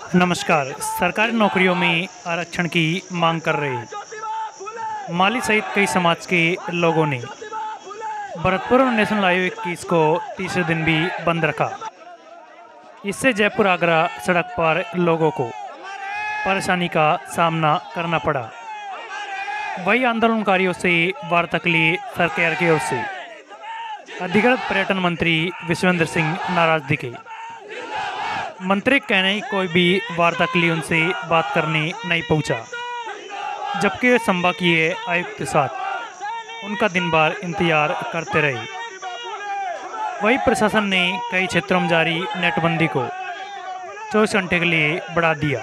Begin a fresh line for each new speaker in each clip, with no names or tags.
नमस्कार। सरकारी नौकरियों में आरक्षण की मांग कर रहे माली सहित कई समाज के लोगों ने भरतपुर नेशनल हाईवे 21 को तीसरे दिन भी बंद रखा। इससे जयपुर आगरा सड़क पर लोगों को परेशानी का सामना करना पड़ा। वही आंदोलनकारियों से वार्ता के लिए सरकार की ओर से अधिकृत पर्यटन मंत्री विश्वेंद्र सिंह नाराज दिखे। मंत्री कहने कोई भी वार्ता के लिए उनसे बात करने नहीं पहुंचा, जबकि वे संभागीय आयुक्त के साथ उनका दिन भर इंतजार करते रहे। वही प्रशासन ने कई क्षेत्रों में जारी नेटबंदी को 24 घंटे के लिए बढ़ा दिया।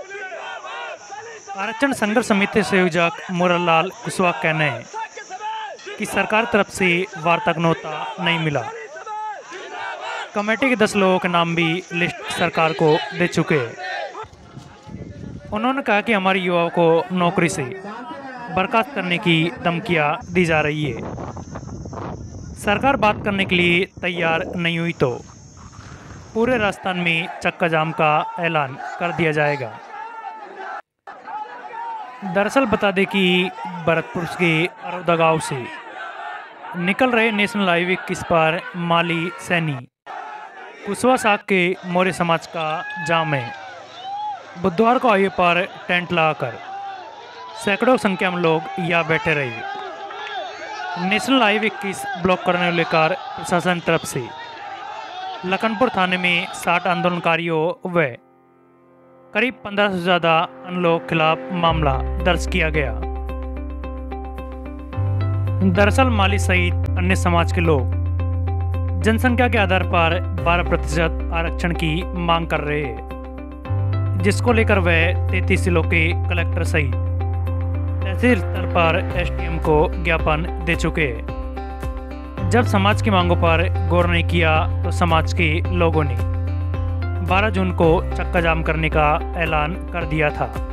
आरक्षण संघर्ष समिति संयोजक मुरलाल कुशवाहा कहना है कि सरकार तरफ से वार्ता का न्योता नहीं मिला। कमेटी के 10 लोगों के नाम भी लिस्ट सरकार को दे चुके हैं। उन्होंने कहा कि हमारे युवाओं को नौकरी से बर्खास्त करने की धमकियां दी जा रही है। सरकार बात करने के लिए तैयार नहीं हुई तो पूरे राजस्थान में चक्का जाम का ऐलान कर दिया जाएगा। दरअसल बता दें कि भरतपुर के अरोदा गांव से निकल रहे नेशनल हाईवे 21 पर माली सैनी कुशवाहा साहब के मौर्य समाज का जाम है। बुधवार को हाईवे पर टेंट लगाकर सैकड़ों संख्या में लोग यहाँ बैठे रहे। नेशनल हाईवे 21 ब्लॉक करने को लेकर प्रशासन तरफ से लखनपुर थाने में 60 आंदोलनकारियों व करीब 15 से ज़्यादा अन्य लोगों के खिलाफ मामला दर्ज किया गया। दरअसल माली सहित अन्य समाज के लोग जनसंख्या के आधार पर 12% आरक्षण की मांग कर रहे हैं, जिसको लेकर वह 33 जिलों के कलेक्टर सहित तहसील स्तर पर एसडीएम को ज्ञापन दे चुके हैं। जब समाज की मांगों पर गौर नहीं किया तो समाज के लोगों ने 12 जून को चक्का जाम करने का ऐलान कर दिया था।